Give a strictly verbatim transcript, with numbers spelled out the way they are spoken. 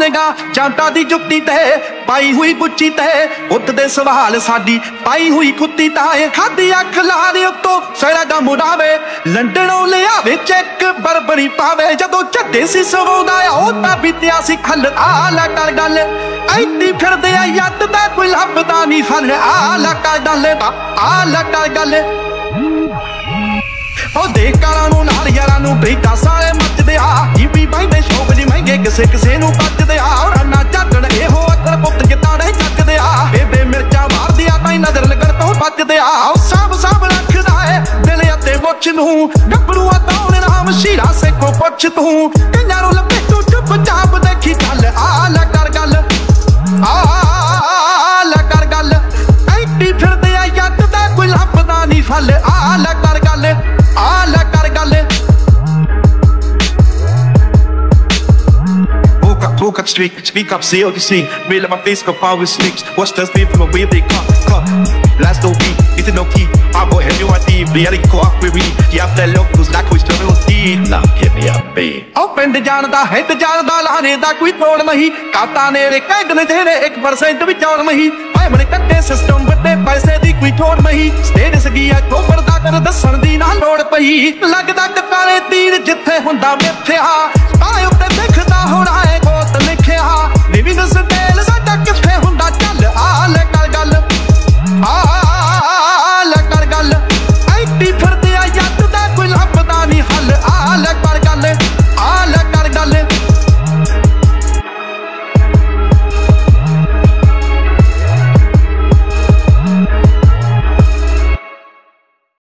ਪਾਵੇਂਗਾ ਜਾਂਟਾਂ ਦੀ ਜੁੱਤੀ ਤੇ ਪਾਈ ਹੋਈ ਗੁੱਚੀ ਤੇ ਉੱਠਦੇ ਸਵਾਲ ਸਾਡੀ ਪਾਈ ਹੋਈ ਕੁੱਤੀ ਤਾਏ ਖਾਦੀ ਅੱਖ ਲਾਰੇ ਉੱਤੋਂ ਸੜਾ ਦਾ ਮੁੜਾਵੇ ਲੰਡਨੋਂ ਲਿਆਵੇ ਚੈੱਕ ਬਰਬਰੀ ਪਾਵੇ ਜਦੋਂ ਝੱਡੇ ਸੀ ਸਵਾਉਂਦਾ ਆ ਉਹ ਤਾਂ ਬੀਤਿਆ ਸੀ ਖੱਲ ਆ ਲੈ ਕਰ ਗੱਲ ਐਡੀ ਫਿਰਦੇ ਆ ਯੱਤ ਦਾ ਕੋਈ ਲੱਭਦਾ ਨਹੀਂ ਹੱਲ ਆ ਲੈ ਕਰ ਗੱਲ ਆ ਲੈ ਕਰ ਗੱਲ ਉਹ ਦੇ ਕਾਰਾਂ ਨੂੰ ਨਾਲ ਯਾਰਾਂ ਨੂੰ ਬੇਟਾ ਸਾਰੇ ਮੱਚਦੇ ਆ ਜੀਬੀ ਬਾਈਦੇ ਸ਼ੌਕ ਜੀ ਮਹਿੰਗੇ ਕਿਸੇ ਕਿਸੇ ਨੂੰ ਬਚਦੇ ਆ ਨਾ ਝੱਟਣ ਇਹੋ ਅਕਲ ਪੁੱਤ ਜਿੱਤਾੜੇ ਚੱਕਦੇ ਆ ਬੇਬੇ ਮਿਰਚਾਂ ਮਾਰਦੀ ਆ ਤਾਂ ਨਜ਼ਰ ਲੱਗਣ ਤੋਂ ਬਚਦੇ ਆ ਉਹ ਸਭ ਸਭ ਰੱਖਦਾ ਏ ਦਿਲ ਅਤੇ ਮੁੱਛ ਨੂੰ ਗੱਭਰੂ ਆ ਤਾਂ ਨਾਮ ਸ਼ੀਰਾ ਸੇ ਕੋ ਪੁੱਛ ਤੂੰ ਕਈਆਂ ਨੂੰ ਲੱਭੇ ਤੂੰ ਚੁੱਪ ਚਾਪ ਦੇਖੀ ਗੱਲ ਆ ਲੈ ਕਰ ਗੱਲ ਆ ਲੈ ਕਰ ਗੱਲ ਐਡੀ ਫਿਰਦੇ ਆ ਯੱਤ ਦਾ ਕੋਈ ਲੱਭਦਾ ਨਹੀਂ ਫਲ ਆ ਲੈ ਕਰ ਗੱਲ ਆ ਲੈ ਕਰ ਗੱਲ Woke up, speak, speak up, see what you see. Real in my face, go power sneaks. Watch the speed from a way they come, come. Last no beat, it's no key. I go ahead, you are deep. The other co op with me. You have that look, who's like, who's still real deep. Now give me a beat. Oh, ਪਿੰਡ ਜਾਣਦਾ ਹੈ ਤੇ ਜਾਣਦਾ ਲਾਣੇ ਦਾ ਕੋਈ ਤੋੜ ਨਹੀਂ ਕਾਤਾ ਨੇ ਰੇ ਕਹਿੰਦੇ ਜਿਹੜੇ ਇੱਕ ਪਰਸੈਂਟ ਵੀ ਚੌੜ ਨਹੀਂ ਭਾਵੇਂ ਮਨੇ ਕੱਟੇ ਸਿਸਟਮ ਵੱਡੇ ਪੈਸੇ ਦੀ ਕੋਈ ਥੋੜ ਨਹੀਂ ਸਟੇਟਸ ਗਿਆ ਕੋਪਰ ਦਾ ਕਰ ਦੱਸਣ ਦੀ ਨਾ ਲੋੜ ਪਈ ਲੱਗਦਾ ਟਕਾਲੇ ਤੀਰ ਜਿੱਥੇ ਹੁੰਦਾ ਮਿੱਥਿਆ ਤਾਂ ਉੱਤੇ ਦਿਖਦਾ ਹੋਣਾ ਹੈ